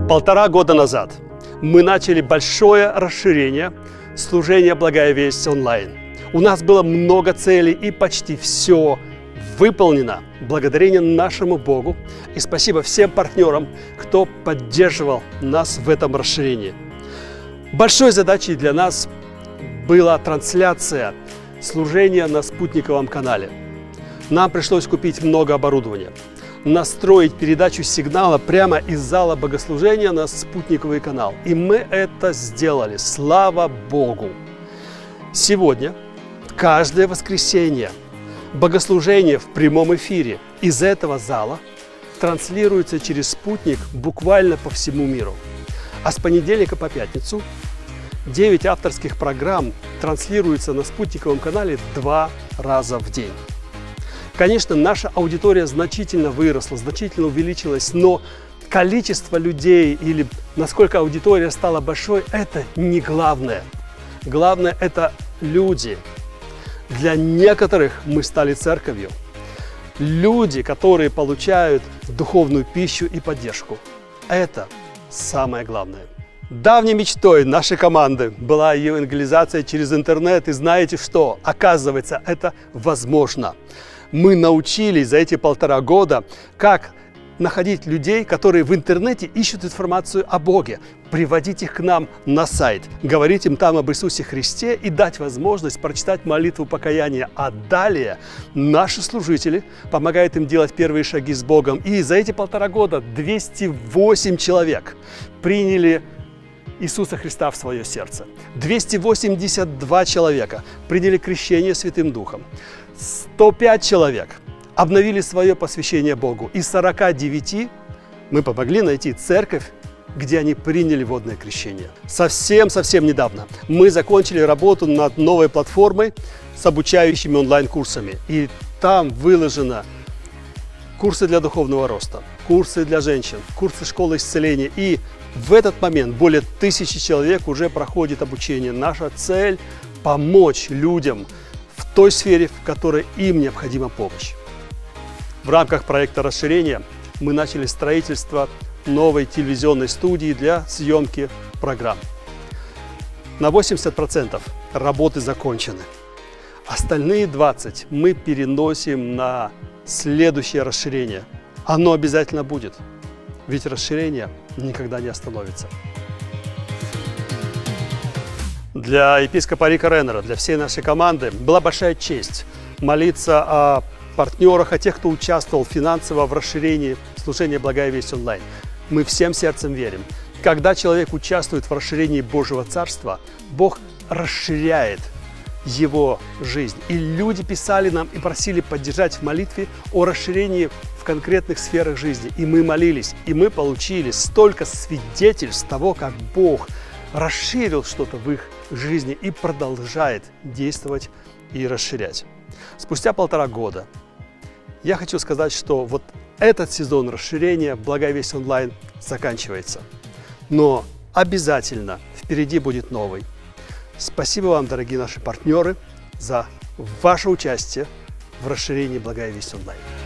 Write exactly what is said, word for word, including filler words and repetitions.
Полтора года назад мы начали большое расширение служения «Благая весть» онлайн. У нас было много целей и почти все выполнено благодарение нашему Богу. И спасибо всем партнерам, кто поддерживал нас в этом расширении. Большой задачей для нас была трансляция служения на спутниковом канале. Нам пришлось купить много оборудования, настроить передачу сигнала прямо из зала богослужения на спутниковый канал. И мы это сделали, слава Богу! Сегодня, каждое воскресенье, богослужение в прямом эфире из этого зала транслируется через спутник буквально по всему миру. А с понедельника по пятницу девять авторских программ транслируются на спутниковом канале два раза в день. Конечно, наша аудитория значительно выросла, значительно увеличилась, но количество людей или насколько аудитория стала большой, это не главное. Главное – это люди. Для некоторых мы стали церковью. Люди, которые получают духовную пищу и поддержку. Это самое главное. Давней мечтой нашей команды была евангелизация через интернет. И знаете что? Оказывается, это возможно. Мы научились за эти полтора года, как находить людей, которые в интернете ищут информацию о Боге, приводить их к нам на сайт, говорить им там об Иисусе Христе и дать возможность прочитать молитву покаяния. А далее наши служители помогают им делать первые шаги с Богом. И за эти полтора года двести восемь человек приняли Иисуса Христа в свое сердце. двести восемьдесят два человека приняли крещение Святым Духом. сто пять человек обновили свое посвящение Богу. Из сорока девяти мы помогли найти церковь, где они приняли водное крещение. Совсем-совсем недавно мы закончили работу над новой платформой с обучающими онлайн-курсами. И там выложено курсы для духовного роста, курсы для женщин, курсы школы исцеления. И в этот момент более тысячи человек уже проходит обучение. Наша цель – помочь людям в той сфере, в которой им необходима помощь. В рамках проекта расширения мы начали строительство новой телевизионной студии для съемки программ. На восемьдесят процентов работы закончены. Остальные двадцать процентов мы переносим на следующее расширение. Оно обязательно будет, ведь расширение никогда не остановится. Для епископа Рика Реннера, для всей нашей команды была большая честь молиться о партнерах, о тех, кто участвовал финансово в расширении служения «Благая весть» онлайн. Мы всем сердцем верим. Когда человек участвует в расширении Божьего Царства, Бог расширяет его жизнь. И люди писали нам и просили поддержать в молитве о расширении в конкретных сферах жизни. И мы молились, и мы получили столько свидетельств того, как Бог расширил что-то в их жизни и продолжает действовать и расширять. Спустя полтора года я хочу сказать, что вот этот сезон расширения «Благая весть» онлайн заканчивается. Но обязательно впереди будет новый. Спасибо вам, дорогие наши партнеры, за ваше участие в расширении «Благая весть» онлайн.